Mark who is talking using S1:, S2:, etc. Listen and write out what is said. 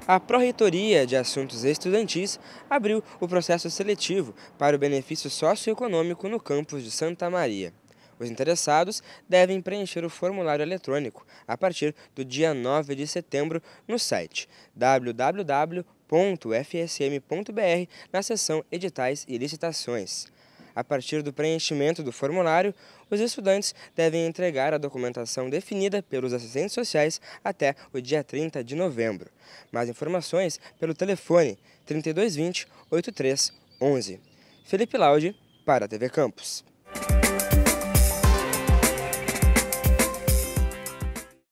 S1: A Pró-Reitoria de Assuntos Estudantis abriu o processo seletivo para o benefício socioeconômico no campus de Santa Maria. Os interessados devem preencher o formulário eletrônico a partir do dia 9 de setembro no site www.fsm.br na seção Editais e Licitações. A partir do preenchimento do formulário, os estudantes devem entregar a documentação definida pelos assistentes sociais até o dia 30 de novembro. Mais informações pelo telefone 3220 8311. Felipe Laude, para a TV Campus.